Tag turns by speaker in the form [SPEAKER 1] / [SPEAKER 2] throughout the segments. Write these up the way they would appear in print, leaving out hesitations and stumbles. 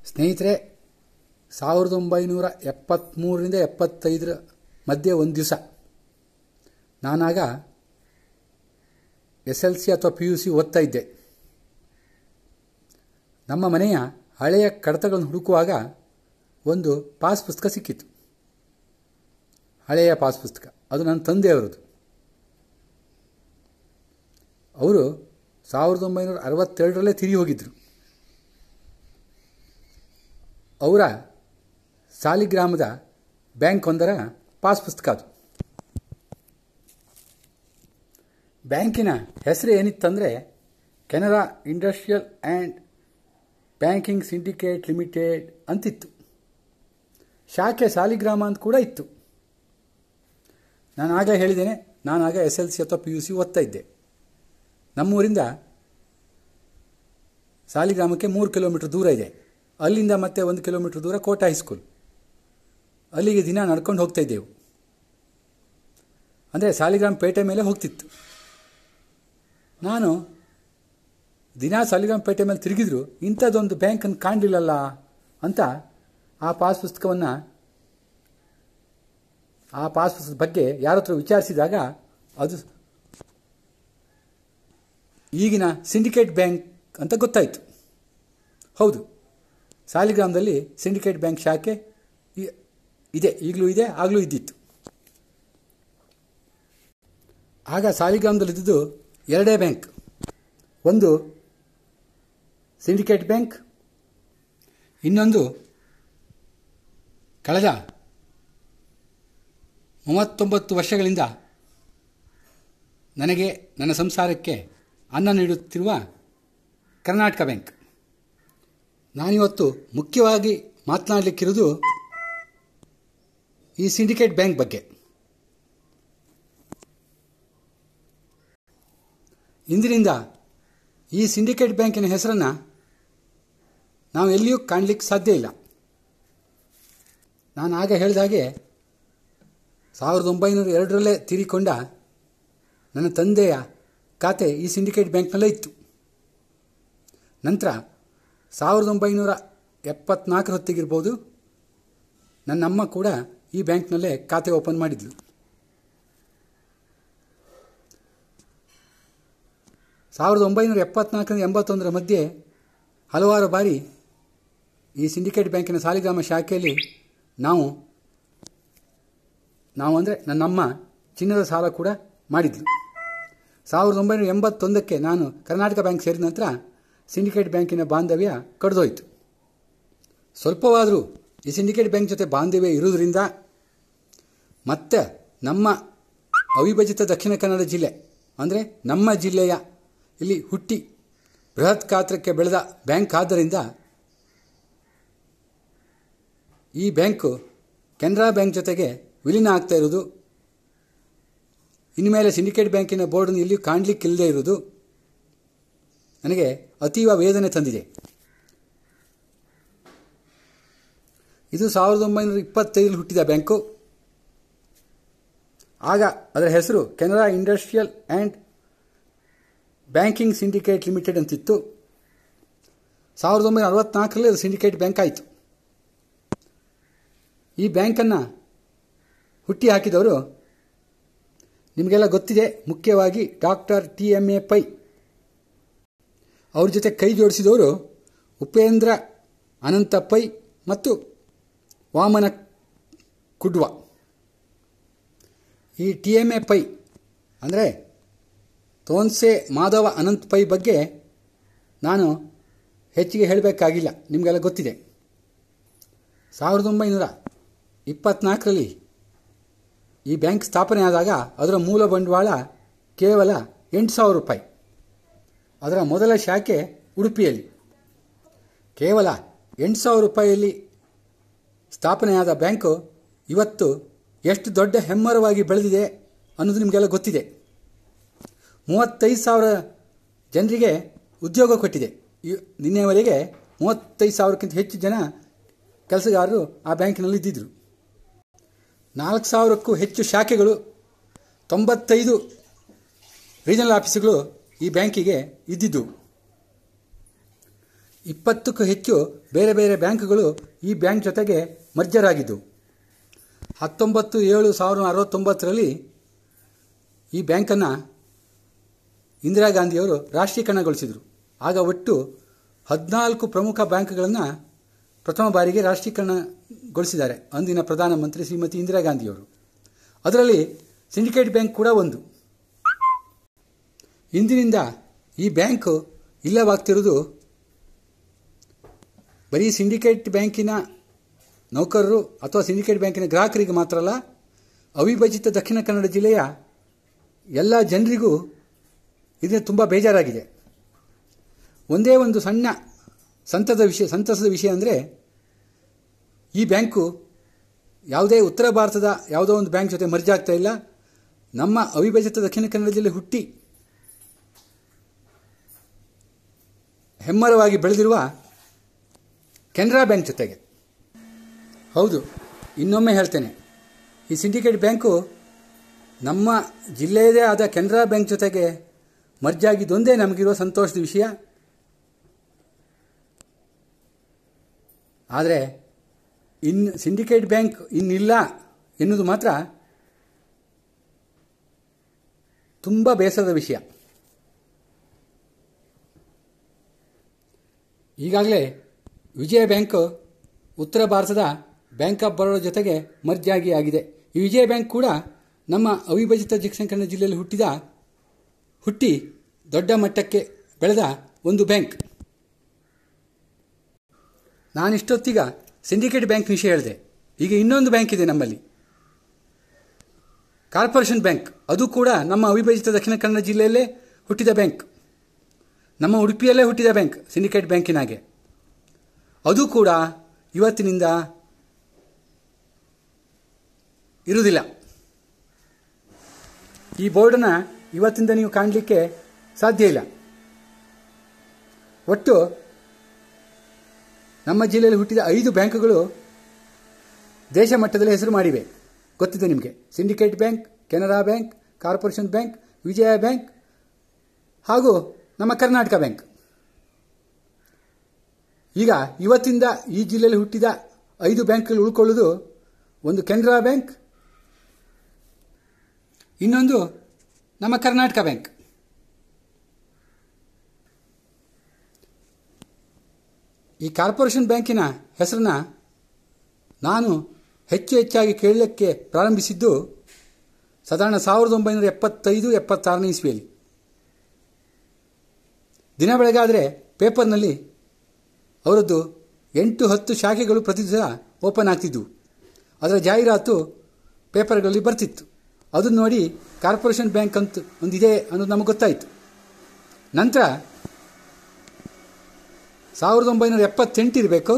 [SPEAKER 1] ಸ್ನೇಹಿತರೆ, 1973ರಿಂದ 75 ಮಧ್ಯೆ ಒಂದು ದಿವಸ ನಾನಾಗ SLC ಅಥವಾ PUC ಓದ್ತಾ ಇದ್ದೆ. ನಮ್ಮ ಮನೆಯ ಹಳೆಯ ಕಡತಗಳನ್ನು ಹುಡುಕುವಾಗ ಒಂದು ಪಾಸ್ ಪುಸ್ತಕ ಸಿಕ್ಕಿತ್ತು. ಹಳೆಯ ಪಾಸ್ ಪುಸ್ತಕ. ಅದು ನನ್ನ ತಂದೆಯವರದು. ಅವರು 1962ರಲ್ಲೇ ತಿರುಗಿ ಹೋಗಿದ್ದರು. ಅವರ ಸಾಲಿಗ್ರಾಮದ ಬ್ಯಾಂಕ್ ಒಂದರ ಪಾಸ್ ಪುಸ್ತಕ ಅದು. ಬ್ಯಾಂಕಿನ ಹೆಸರು ಏನಿತ್ತಂದರೆ Canara Industrial and Banking Syndicate Limited ಅಂತಿತ್ತು. ಶಾಖೆ ಸಾಲಿಗ್ರಾಮ ಅಂತ ಕೂಡ ಇತ್ತು. ನಾನು ಆಗಲೇ ಹೇಳಿದ್ದೇನೆ, ನಾನಾಗ SLC ಅಥವಾ PUC ಓದ್ತಾ ಇದ್ದೆ. ನಮ್ಮೂರಿಂದ ಸಾಲಿಗ್ರಾಮಕ್ಕೆ 3 ಕಿಲೋಮೀಟರ್ ದೂರ ಇದೆ. ಅಲ್ಲಿಂದ ಮತ್ತೆ 1 ಕಿಲೋಮೀಟರ್ ದೂರ ಕೋಟ ಹೈಸ್ಕೂಲ್. ಅಲ್ಲಿಗೆ ದಿನ ನಡ್ಕೊಂಡು ಹೋಗ್ತಾ ಇದ್ದೆವು. ಅಂದರೆ ಸಾಲಿಗ್ರಾಮ ಪೇಟೆ ಮೇಲೆ ಹೋಗ್ತಿತ್ತು. ನಾನು ದಿನ ಸಾಲಿಗ್ರಾಮ ಪೇಟೆ ಮೇಲೆ ತಿರುಗಿದ್ರು ಇಂಥದ್ದೊಂದು ಬ್ಯಾಂಕನ್ನು ಕಾಣಲಿಲ್ಲಲ್ಲ ಅಂತ ಆ ಪಾಸ್ ಪುಸ್ತಕದ ಬಗ್ಗೆ ಯಾರ ಹತ್ರ ವಿಚಾರಿಸಿದಾಗ ಅದು ಈಗಿನ ಸಿಂಡಿಕೇಟ್ ಬ್ಯಾಂಕ್ ಅಂತ ಗೊತ್ತಾಯಿತು. ಹೌದು, ಸಾಲಿಗ್ರಾಮದಲ್ಲಿ ಸಿಂಡಿಕೇಟ್ ಬ್ಯಾಂಕ್ ಶಾಖೆ ಇದೆ, ಈಗಲೂ ಇದೆ, ಆಗಲೂ ಇದ್ದಿತ್ತು. ಆಗ ಸಾಲಿಗ್ರಾಮದಲ್ಲಿದ್ದು 2 ಬ್ಯಾಂಕ್. ಒಂದು ಸಿಂಡಿಕೇಟ್ ಬ್ಯಾಂಕ್, ಇನ್ನೊಂದು ಕಳೆದ 39 ವರ್ಷಗಳಿಂದ ನನಗೆ ನನ್ನ ಸಂಸಾರಕ್ಕೆ ಅನ್ನ ನೀಡುತ್ತಿರುವ ಕರ್ನಾಟಕ ಬ್ಯಾಂಕ್. ನಾನಿವತ್ತು ಮುಖ್ಯವಾಗಿ ಮಾತನಾಡಲಿಕ್ಕಿರೋದು ಈ ಸಿಂಡಿಕೇಟ್ ಬ್ಯಾಂಕ್ ಬಗ್ಗೆ. ಇಂದಿನಿಂದ ಈ ಸಿಂಡಿಕೇಟ್ ಬ್ಯಾಂಕಿನ ಹೆಸರನ್ನು ನಾವು ಎಲ್ಲಿಯೂ ಕಾಣಲಿಕ್ಕೆ ಸಾಧ್ಯ ಇಲ್ಲ. ನಾನು ಆಗ ಹೇಳಿದಾಗೆ 1902ರಲ್ಲೇ ತೀರಿಕೊಂಡ ನನ್ನ ತಂದೆಯ ಖಾತೆ ಈ ಸಿಂಡಿಕೇಟ್ ಬ್ಯಾಂಕ್ನಲ್ಲೇ ಇತ್ತು. ನಂತರ 1974 ಹೊತ್ತಿಗಿರ್ಬೋದು ನನ್ನಮ್ಮ ಕೂಡ ಈ ಬ್ಯಾಂಕ್ನಲ್ಲೇ ಖಾತೆ ಓಪನ್ ಮಾಡಿದ್ಲು. 1974ರಿಂದ 81 ಮಧ್ಯೆ ಹಲವಾರು ಬಾರಿ ಈ ಸಿಂಡಿಕೇಟ್ ಬ್ಯಾಂಕಿನ ಸಾಲಿಗ್ರಾಮ ಶಾಖೆಯಲ್ಲಿ ನಾವು ಅಂದರೆ ನನ್ನಮ್ಮ ಚಿನ್ನದ ಸಾಲ ಕೂಡ ಮಾಡಿದ್ಲು. 1981ಕ್ಕೆ ನಾನು ಕರ್ನಾಟಕ ಬ್ಯಾಂಕ್ ಸೇರಿದ ನಂತರ ಸಿಂಡಿಕೇಟ್ ಬ್ಯಾಂಕಿನ ಬಾಂಧವ್ಯ ಕಡಿದೋಯ್ತು. ಸ್ವಲ್ಪವಾದರೂ ಈ ಸಿಂಡಿಕೇಟ್ ಬ್ಯಾಂಕ್ ಜೊತೆ ಬಾಂಧವ್ಯ ಇರುವುದರಿಂದ ಮತ್ತೆ ನಮ್ಮ ಅವಿಭಜಿತ ದಕ್ಷಿಣ ಕನ್ನಡ ಜಿಲ್ಲೆ ಅಂದರೆ ನಮ್ಮ ಜಿಲ್ಲೆಯ ಇಲ್ಲಿ ಹುಟ್ಟಿ ಬೃಹತ್ ಗಾತ್ರಕ್ಕೆ ಬೆಳೆದ ಬ್ಯಾಂಕ್ ಆದ್ದರಿಂದ ಈ ಬ್ಯಾಂಕು ಕೆನರಾ ಬ್ಯಾಂಕ್ ಜೊತೆಗೆ ವಿಲೀನ ಆಗ್ತಾ ಇರೋದು, ಇನ್ಮೇಲೆ ಸಿಂಡಿಕೇಟ್ ಬ್ಯಾಂಕಿನ ಬೋರ್ಡನ್ನು ಇಲ್ಲಿ ಕಾಣಲಿಕ್ಕಿಲ್ಲದೆ ಇರುವುದು ನನಗೆ ಅತೀವ ವೇದನೆ ತಂದಿದೆ. ಇದು 1925 ಹುಟ್ಟಿದ ಬ್ಯಾಂಕು. ಆಗ ಅದರ ಹೆಸರು Canara Industrial and Banking Syndicate Limited ಅಂತಿತ್ತು. 1964ರಲ್ಲಿ ಅದು ಸಿಂಡಿಕೇಟ್ ಬ್ಯಾಂಕ್ ಆಯಿತು. ಈ ಬ್ಯಾಂಕನ್ನು ಹುಟ್ಟಿ ಹಾಕಿದವರು ನಿಮಗೆಲ್ಲ ಗೊತ್ತಿದೆ, ಮುಖ್ಯವಾಗಿ ಡಾಕ್ಟರ್ T.M.A ಪೈ. ಅವ್ರ ಜೊತೆ ಕೈ ಜೋಡಿಸಿದವರು ಉಪೇಂದ್ರ ಅನಂತ ಪೈ ಮತ್ತು ವಾಮನ ಕುಡ್ವ. ಈ T.M.A ಪೈ ಅಂದರೆ ತೋನ್ಸೆ ಮಾಧವ ಅನಂತ್ ಪೈ ಬಗ್ಗೆ ನಾನು ಹೆಚ್ಚಿಗೆ ಹೇಳಬೇಕಾಗಿಲ್ಲ, ನಿಮಗೆಲ್ಲ ಗೊತ್ತಿದೆ. 1924ರಲ್ಲಿ ಈ ಬ್ಯಾಂಕ್ ಸ್ಥಾಪನೆ ಆದಾಗ ಅದರ ಮೂಲ ಬಂಡವಾಳ ಕೇವಲ 8,000 ರೂಪಾಯಿ. ಅದರ ಮೊದಲ ಶಾಖೆ ಉಡುಪಿಯಲ್ಲಿ. ಕೇವಲ 8,000 ರೂಪಾಯಿಯಲ್ಲಿ ಸ್ಥಾಪನೆಯಾದ ಬ್ಯಾಂಕು ಇವತ್ತು ಎಷ್ಟು ದೊಡ್ಡ ಹೆಮ್ಮರವಾಗಿ ಬೆಳೆದಿದೆ ಅನ್ನೋದು ನಿಮಗೆಲ್ಲ ಗೊತ್ತಿದೆ. 35,000 ಜನರಿಗೆ ಉದ್ಯೋಗ ಕೊಟ್ಟಿದೆ. ನಿನ್ನೆವರೆಗೆ 35,000ಕ್ಕಿಂತ ಹೆಚ್ಚು ಜನ ಕೆಲಸಗಾರರು ಆ ಬ್ಯಾಂಕಿನಲ್ಲಿ ಇದ್ದಿದ್ದರು. 4,000ಕ್ಕೂ ಹೆಚ್ಚು ಶಾಖೆಗಳು, 95 ರೀಜನಲ್ ಆಫೀಸುಗಳು ಈ ಬ್ಯಾಂಕಿಗೆ ಇದ್ದಿದ್ದು. 20ಕ್ಕೂ ಹೆಚ್ಚು ಬೇರೆ ಬೇರೆ ಬ್ಯಾಂಕ್ಗಳು ಈ ಬ್ಯಾಂಕ್ ಜೊತೆಗೆ ಮರ್ಜರ್ ಆಗಿದ್ದವು. 19/7/1969ರಲ್ಲಿ ಈ ಬ್ಯಾಂಕನ್ನು ಇಂದಿರಾ ಗಾಂಧಿಯವರು ರಾಷ್ಟ್ರೀಕರಣಗೊಳಿಸಿದರು. ಆಗ ಒಟ್ಟು 14 ಪ್ರಮುಖ ಬ್ಯಾಂಕ್ಗಳನ್ನು ಪ್ರಥಮ ಬಾರಿಗೆ ರಾಷ್ಟ್ರೀಕರಣಗೊಳಿಸಿದ್ದಾರೆ ಅಂದಿನ ಪ್ರಧಾನಮಂತ್ರಿ ಶ್ರೀಮತಿ ಇಂದಿರಾ ಗಾಂಧಿಯವರು. ಅದರಲ್ಲಿ ಸಿಂಡಿಕೇಟ್ ಬ್ಯಾಂಕ್ ಕೂಡ ಒಂದು. ಇಂದಿನಿಂದ ಈ ಬ್ಯಾಂಕು ಇಲ್ಲವಾಗ್ತಿರೋದು ಬರೀ ಸಿಂಡಿಕೇಟ್ ಬ್ಯಾಂಕಿನ ನೌಕರರು ಅಥವಾ ಸಿಂಡಿಕೇಟ್ ಬ್ಯಾಂಕಿನ ಗ್ರಾಹಕರಿಗೆ ಮಾತ್ರ ಅಲ್ಲ, ಅವಿಭಜಿತ ದಕ್ಷಿಣ ಕನ್ನಡ ಜಿಲ್ಲೆಯ ಎಲ್ಲ ಜನರಿಗೂ ಇದರಿಂದ ತುಂಬ ಬೇಜಾರಾಗಿದೆ. ಒಂದೇ ಒಂದು ಸಣ್ಣ ಸಂತಸದ ವಿಷಯ ಅಂದರೆ ಈ ಬ್ಯಾಂಕು ಯಾವುದೇ ಉತ್ತರ ಭಾರತದ ಯಾವುದೋ ಒಂದು ಬ್ಯಾಂಕ್ ಜೊತೆ ಮರ್ಜ್ ಆಗ್ತಾ ಇಲ್ಲ. ನಮ್ಮ ಅವಿಭಜಿತ ದಕ್ಷಿಣ ಕನ್ನಡ ಜಿಲ್ಲೆ ಹುಟ್ಟಿ ಹೆಮ್ಮರವಾಗಿ ಬೆಳೆದಿರುವ ಕೆನರಾ ಬ್ಯಾಂಕ್ ಜೊತೆಗೆ. ಹೌದು, ಇನ್ನೊಮ್ಮೆ ಹೇಳ್ತೇನೆ, ಈ ಸಿಂಡಿಕೇಟ್ ಬ್ಯಾಂಕು ನಮ್ಮ ಜಿಲ್ಲೆಯದೇ ಆದ ಕೆನರಾ ಬ್ಯಾಂಕ್ ಜೊತೆಗೆ ಮರ್ಜ್ ಆಗಿದ್ದೊಂದೇ ನಮಗಿರುವ ಸಂತೋಷದ ವಿಷಯ. ಆದರೆ ಸಿಂಡಿಕೇಟ್ ಬ್ಯಾಂಕ್ ಇನ್ನಿಲ್ಲ ಎನ್ನುವುದು ಮಾತ್ರ ತುಂಬ ಬೇಸರದ ವಿಷಯ. ಈಗಾಗಲೇ ವಿಜಯ ಬ್ಯಾಂಕ್ ಉತ್ತರ ಭಾರತದ ಬ್ಯಾಂಕ್ ಆಫ್ ಬರೋಡಾ ಜೊತೆಗೆ ಮರ್ಜ್ ಆಗಿದೆ. ಈ ವಿಜಯ ಬ್ಯಾಂಕ್ ಕೂಡ ನಮ್ಮ ಅವಿಭಜಿತ ದಕ್ಷಿಣ ಕನ್ನಡ ಜಿಲ್ಲೆಯಲ್ಲಿ ಹುಟ್ಟಿ ದೊಡ್ಡ ಮಟ್ಟಕ್ಕೆ ಬೆಳೆದ ಒಂದು ಬ್ಯಾಂಕ್. ನಾನಿಷ್ಟೊತ್ತೀಗ ಸಿಂಡಿಕೇಟ್ ಬ್ಯಾಂಕ್ ವಿಷಯ ಹೇಳಿದೆ. ಈಗ ಇನ್ನೊಂದು ಬ್ಯಾಂಕ್ ಇದೆ ನಮ್ಮಲ್ಲಿ, ಕಾರ್ಪೊರೇಷನ್ ಬ್ಯಾಂಕ್. ಅದು ಕೂಡ ನಮ್ಮ ಅವಿಭಜಿತ ದಕ್ಷಿಣ ಕನ್ನಡ ಜಿಲ್ಲೆಯಲ್ಲೇ ಹುಟ್ಟಿದ ಬ್ಯಾಂಕ್, ನಮ್ಮ ಉಡುಪಿಯಲ್ಲೇ ಹುಟ್ಟಿದ ಬ್ಯಾಂಕ್, ಸಿಂಡಿಕೇಟ್ ಬ್ಯಾಂಕಿನಾಗೆ. ಅದು ಕೂಡ ಇವತ್ತಿನಿಂದ ಇರುವುದಿಲ್ಲ. ಈ ಬೋರ್ಡನ್ನು ಇವತ್ತಿಂದ ನೀವು ಕಾಣಲಿಕ್ಕೆ ಸಾಧ್ಯ ಇಲ್ಲ. ಒಟ್ಟು ನಮ್ಮ ಜಿಲ್ಲೆಯಲ್ಲಿ ಹುಟ್ಟಿದ 5 ಬ್ಯಾಂಕುಗಳು ದೇಶ ಮಟ್ಟದಲ್ಲಿ ಹೆಸರು ಮಾಡಿವೆ. ಗೊತ್ತಿದೆ ನಿಮಗೆ. Syndicate Bank, Canara Bank, corporation Bank, Vijaya Bank ಹಾಗೂ ನಮ್ಮ ಕರ್ನಾಟಕ ಬ್ಯಾಂಕ್. ಈಗ ಇವತ್ತಿಂದ ಈ ಜಿಲ್ಲೆಯಲ್ಲಿ ಹುಟ್ಟಿದ 5 ಬ್ಯಾಂಕ್ಗಳು ಉಳ್ಕೊಳ್ಳೋದು ಒಂದು ಕೆನರಾ ಬ್ಯಾಂಕ್, ಇನ್ನೊಂದು ನಮ್ಮ ಕರ್ನಾಟಕ ಬ್ಯಾಂಕ್. ಈ ಕಾರ್ಪೊರೇಷನ್ ಬ್ಯಾಂಕಿನ ಹೆಸರನ್ನು ನಾನು ಹೆಚ್ಚಾಗಿ ಕೇಳಲಿಕ್ಕೆ ಪ್ರಾರಂಭಿಸಿದ್ದು ಸಾಧಾರಣ 1975-76ನೇ ಇಸ್ವಿಯಲ್ಲಿ. ದಿನ ಬೆಳಗಾದರೆ ಪೇಪರ್ನಲ್ಲಿ ಅವರದ್ದು 8-10 ಶಾಖೆಗಳು ಪ್ರತಿ ದಿವಸ ಓಪನ್ ಆಗ್ತಿದ್ವು. ಅದರ ಜಾಹೀರಾತು ಪೇಪರ್ಗಳಲ್ಲಿ ಬರ್ತಿತ್ತು. ಅದನ್ನು ನೋಡಿ ಕಾರ್ಪೊರೇಷನ್ ಬ್ಯಾಂಕ್ ಅಂತ ಒಂದಿದೆ ಅನ್ನೋದು ನಮಗೆ ಗೊತ್ತಾಯಿತು. ನಂತರ 1978 ಇರಬೇಕು,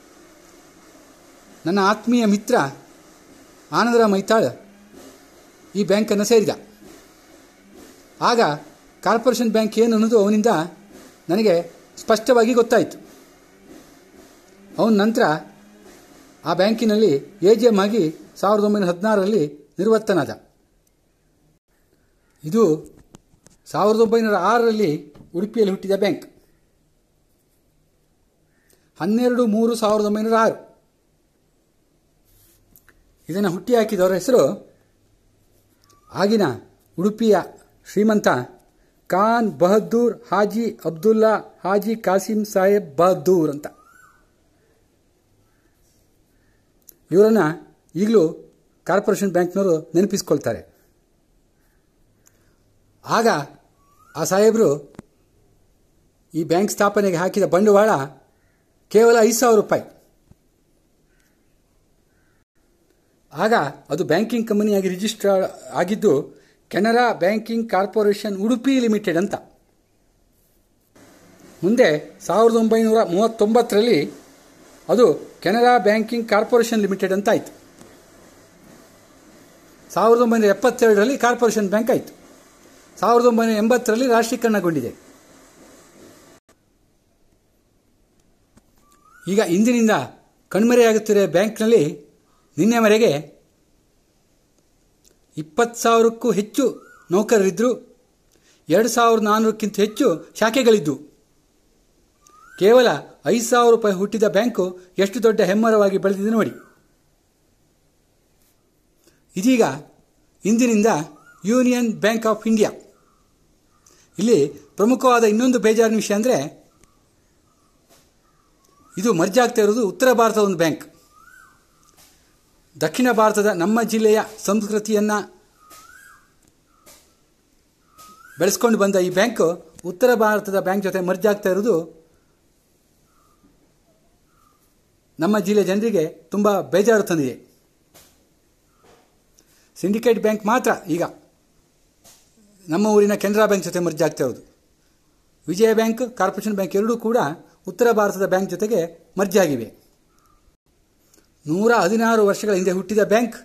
[SPEAKER 1] ನನ್ನ ಆತ್ಮೀಯ ಮಿತ್ರ ಆನಂದರಾವ್ ಮೈತಾಳ್ ಈ ಬ್ಯಾಂಕನ್ನು ಸೇರಿದ. ಆಗ ಕಾರ್ಪೊರೇಷನ್ ಬ್ಯಾಂಕ್ ಏನು ಅನ್ನೋದು ಅವನಿಂದ ನನಗೆ ಸ್ಪಷ್ಟವಾಗಿ ಗೊತ್ತಾಯಿತು. ಅವನ ನಂತರ ಆ ಬ್ಯಾಂಕಿನಲ್ಲಿ AGM ಆಗಿ 1916ರಲ್ಲಿ ನಿವೃತ್ತನಾದ. ಇದು 1906ರಲ್ಲಿ ಉಡುಪಿಯಲ್ಲಿ ಹುಟ್ಟಿದ ಬ್ಯಾಂಕ್. 12/3/1906 ಇದನ್ನು ಹುಟ್ಟಿ ಹಾಕಿದವರ ಹೆಸರು ಆಗಿನ ಉಡುಪಿಯ ಶ್ರೀಮಂತ ಖಾನ್ ಬಹದ್ದೂರ್ ಹಾಜಿ ಅಬ್ದುಲ್ಲಾ ಹಾಜಿ ಕಾಸಿಂ ಸಾಹೇಬ್ ಬಹದ್ದೂರ್ ಅಂತ. ಇವರನ್ನು ಈಗಲೂ ಕಾರ್ಪೊರೇಷನ್ ಬ್ಯಾಂಕ್ನವರು ನೆನಪಿಸ್ಕೊಳ್ತಾರೆ. ಆಗ ಆ ಸಾಹೇಬರು ಈ ಬ್ಯಾಂಕ್ ಸ್ಥಾಪನೆಗೆ ಹಾಕಿದ ಬಂಡವಾಳ ಕೇವಲ 5,000 ರೂಪಾಯಿ. ಆಗ ಅದು ಬ್ಯಾಂಕಿಂಗ್ ಕಂಪನಿಯಾಗಿ ರಿಜಿಸ್ಟರ್ ಆಗಿದ್ದು Canara banking corporation Udupi limited ಅಂತ. ಮುಂದೆ 1939ರಲ್ಲಿ ಅದು ಕೆನರಾ ಬ್ಯಾಂಕಿಂಗ್ ಕಾರ್ಪೊರೇಷನ್ ಲಿಮಿಟೆಡ್ ಅಂತ ಆಯಿತು. 1972ರಲ್ಲಿ ಕಾರ್ಪೊರೇಷನ್ ಬ್ಯಾಂಕ್ ಆಯಿತು. 1980ರಲ್ಲಿ ರಾಷ್ಟ್ರೀಕರಣಗೊಂಡಿದೆ. ಈಗ ಇಂದಿನಿಂದ ಕಣ್ಮರೆಯಾಗುತ್ತಿರುವ ಬ್ಯಾಂಕ್ನಲ್ಲಿ ನಿನ್ನೆವರೆಗೆ 20,000ಕ್ಕೂ ಹೆಚ್ಚು ನೌಕರರಿದ್ದರು. 2,400ಕ್ಕಿಂತ ಹೆಚ್ಚು ಶಾಖೆಗಳಿದ್ದವು. ಕೇವಲ ₹5,000 ಹುಟ್ಟಿದ ಬ್ಯಾಂಕು ಎಷ್ಟು ದೊಡ್ಡ ಹೆಮ್ಮರವಾಗಿ ಬೆಳೆದಿದೆ ನೋಡಿ. ಇದೀಗ ಇಂದಿನಿಂದ ಯೂನಿಯನ್ ಬ್ಯಾಂಕ್ ಆಫ್ ಇಂಡಿಯಾ. ಇಲ್ಲಿ ಪ್ರಮುಖವಾದ ಇನ್ನೊಂದು ಬೇಜಾರಿನ ವಿಷಯ ಅಂದರೆ, ಇದು ಮರ್ಜ್ ಆಗ್ತಾ ಇರೋದು ಉತ್ತರ ಭಾರತದ ಒಂದು ಬ್ಯಾಂಕ್. ದಕ್ಷಿಣ ಭಾರತದ ನಮ್ಮ ಜಿಲ್ಲೆಯ ಸಂಸ್ಕೃತಿಯನ್ನು ಬೆಳೆಸ್ಕೊಂಡು ಬಂದ ಈ ಬ್ಯಾಂಕ್ ಉತ್ತರ ಭಾರತದ ಬ್ಯಾಂಕ್ ಜೊತೆ ಮರ್ಜ್ ಆಗ್ತಾ ಇರೋದು ನಮ್ಮ ಜಿಲ್ಲೆ ಜನರಿಗೆ ತುಂಬ ಬೇಜಾರು ತಂದಿದೆ. ಸಿಂಡಿಕೇಟ್ ಬ್ಯಾಂಕ್ ಮಾತ್ರ ಈಗ ನಮ್ಮ ಊರಿನ ಕೆನರಾ ಬ್ಯಾಂಕ್ ಜೊತೆ ಮರ್ಜ್ ಆಗ್ತಾ ಇರೋದು. ವಿಜಯ ಬ್ಯಾಂಕ್, ಕಾರ್ಪೊರೇಷನ್ ಬ್ಯಾಂಕ್ ಎರಡೂ ಕೂಡ ಉತ್ತರ ಭಾರತದ ಬ್ಯಾಂಕ್ ಜೊತೆಗೆ ಮರ್ಜ್ ಆಗಿವೆ. 116 ವರ್ಷಗಳ ಹಿಂದೆ ಹುಟ್ಟಿದ ಬ್ಯಾಂಕ್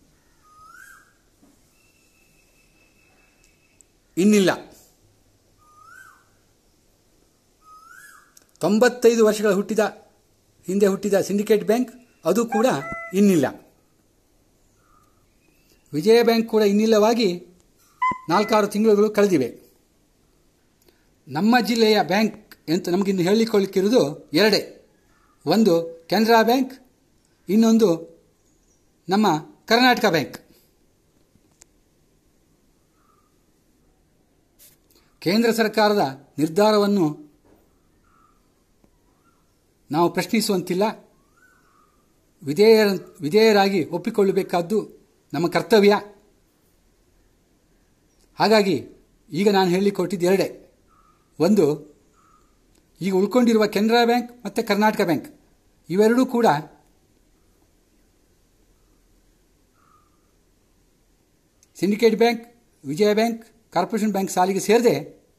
[SPEAKER 1] ಇನ್ನಿಲ್ಲ. 95 ವರ್ಷಗಳ ಹಿಂದೆ ಹುಟ್ಟಿದ ಸಿಂಡಿಕೇಟ್ ಬ್ಯಾಂಕ್ ಅದು ಕೂಡ ಇನ್ನಿಲ್ಲ. ವಿಜಯ ಬ್ಯಾಂಕ್ ಕೂಡ ಇನ್ನಿಲ್ಲವಾಗಿ 4-6 ತಿಂಗಳುಗಳು ಕಳೆದಿವೆ. ನಮ್ಮ ಜಿಲ್ಲೆಯ ಬ್ಯಾಂಕ್ ಅಂತ ನಮಗಿನ್ನು ಹೇಳಿಕೊಳ್ಳಿಕ್ಕಿರುವುದು ಎರಡೇ. ಒಂದು ಕೆನರಾ ಬ್ಯಾಂಕ್, ಇನ್ನೊಂದು ನಮ್ಮ ಕರ್ನಾಟಕ ಬ್ಯಾಂಕ್. ಕೇಂದ್ರ ಸರ್ಕಾರದ ನಿರ್ಧಾರವನ್ನು ನಾವು ಪ್ರಶ್ನಿಸುವಂತಿಲ್ಲ. ವಿಧೇಯರಾಗಿ ಒಪ್ಪಿಕೊಳ್ಳಬೇಕಾದ್ದು ನಮ್ಮ ಕರ್ತವ್ಯ. ಹಾಗಾಗಿ ಈಗ ನಾನು ಹೇಳಿಕೊಟ್ಟಿದ್ದು ಎರಡೇ. ಒಂದು, ಈಗ ಉಳ್ಕೊಂಡಿರುವ ಕೆನರಾ ಬ್ಯಾಂಕ್ ಮತ್ತು ಕರ್ನಾಟಕ ಬ್ಯಾಂಕ್ ಇವೆರಡೂ ಕೂಡ syndicate bank, Vijaya bank, corporation bank ಸಾಲಿಗೆ ಸೇರದೆ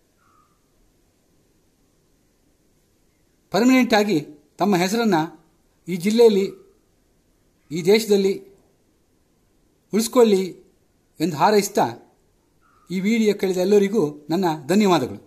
[SPEAKER 1] ಪರ್ಮನೆಂಟ್ ಆಗಿ ತಮ್ಮ ಹೆಸರನ್ನು ಈ ಜಿಲ್ಲೆಯಲ್ಲಿ, ಈ ದೇಶದಲ್ಲಿ ಉಳಿಸ್ಕೊಳ್ಳಿ ಎಂದು ಹಾರೈಸ್ತಾ ಈ ವಿಡಿಯೋ ಕೇಳಿದ ಎಲ್ಲರಿಗೂ ನನ್ನ ಧನ್ಯವಾದಗಳು.